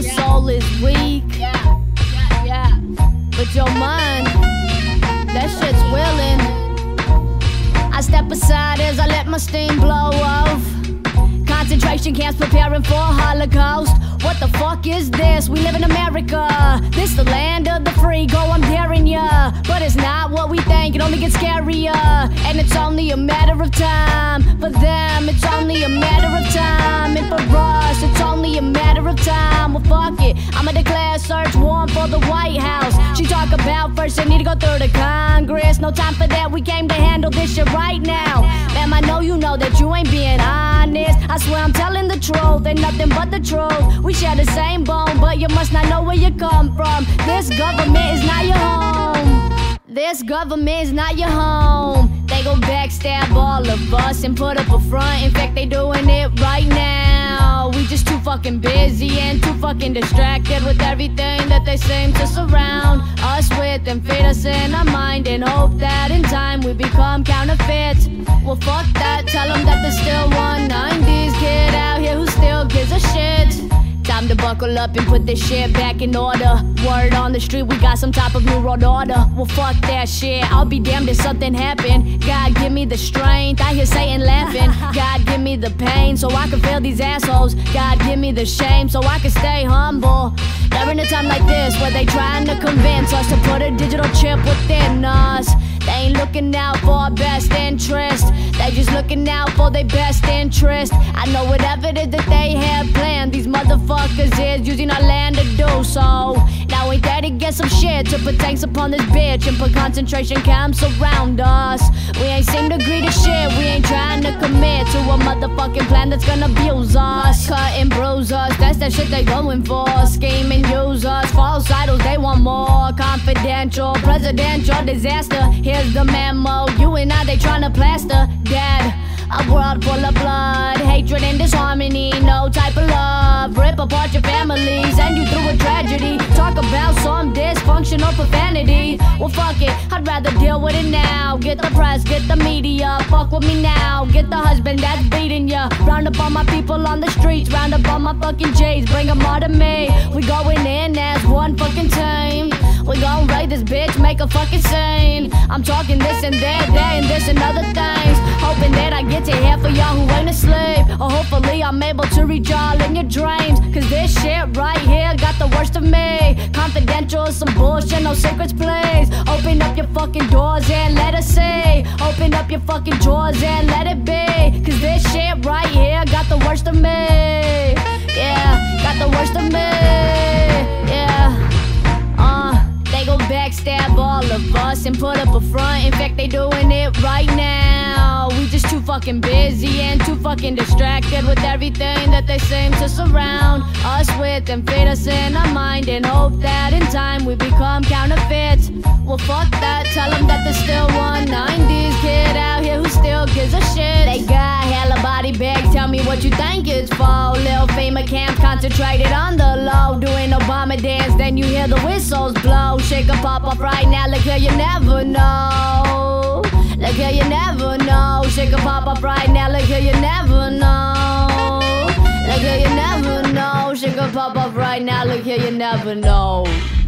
your soul is weak, but your mind, that shit's willing. I step aside as I let my steam blow off. Concentration camps preparing for a Holocaust. What the fuck is this? We live in America. This the land of the free, go I'm daring ya. But it's not what we think, it only gets scarier. And it's only a matter of time. For them, it's only a matter of time. And for us, it's only a matter of time. Well fuck it, I'ma declare a search warrant for the White House. She talk about first they need to go through the Congress. No time for that, we came to handle this shit right now. Ma'am, I know you know that you ain't being honest. I swear I'm telling the truth, ain't nothing but the truth. We share the same bone, but you must not know where you come from. This government is not your home. This government is not your home. They gon' backstab all of us and put up a front. In fact, they doing it right now. We just too fucking busy and too fucking distracted with everything that they seem to surround us with and feed us in our mind and hope that in time we become counterfeits. Well fuck that, tell them that there's still 190s kid out here who still gives a shit. Time to buckle up and put this shit back in order. Word on the street, we got some type of new world order. Well fuck that shit, I'll be damned if something happened. God give me the strength, I hear Satan laughing. God give me the pain so I can feel these assholes. God give me the shame so I can stay humble. Never in a time like this where they trying to convince us to put a digital chip within us. They ain't looking out for our best interest. They just looking out for their best interest. I know whatever it is that they have planned, these motherfuckers is using our land to do so. Now ain't that to get some shit to put tanks upon this bitch and put concentration camps around us. We ain't seem to agree to shit, we ain't trying to commit to a motherfucking plan that's gonna abuse us. Cut and bruise us, that's that shit they going for. Scheme and use us, false idols they want more. Confidential, presidential disaster. Here's the memo, you and I they tryna plaster dead. A world full of blood, hatred and disharmony, no type of love. Rip apart your families, send you through a tragedy. Talk about some dysfunctional profanity. Well fuck it, I'd rather deal with it now. Get the press, get the media, fuck with me now. Get the husband that's beating ya. Round up all my people on the streets, round up all my fucking J's, bring them all to me. We going in as one fucking team. We gon' raid this bitch, make a fucking scene. I'm talking this and that and this and other things. Hoping that I get to hear for y'all who ain't asleep. Or hopefully I'm able to reach y'all in your dreams. Cause this shit right here got the worst of me. Confidential is some bullshit, no secrets please. Open up your fucking doors and let us see. Open up your fucking drawers and let it be. Cause this shit right here got the worst of me. Yeah, got the worst of me. Yeah. They gon' backstab all of us and put up a front. In fact, they doing it right now. We just too fucking busy and too fucking distracted with everything that they seem to surround us with and feed us in our mind and hope that in time we become counterfeits. Well fuck that, tell them that there's still 190s kid out here who still gives a shit. They got hella body bags, tell me what you think it's for. Lil' FEMA camp concentrated on the low, doing Obama dance, then you hear the whistles blow. Shake a pop up right now, look here, you never know. Look here, you never know. Shake a pop up right now, look here, you never know. Look here, you never know. Shake a pop up right now, look here, you never know.